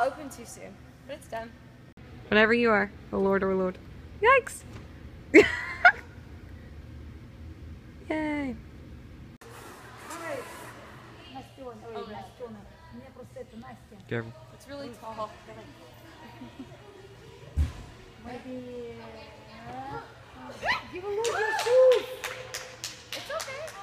not open too soon, but it's done. Whenever you are. Oh Lord, oh Lord. Yikes! Yay! Careful. It's really tall. You will lose your shoes. It's okay.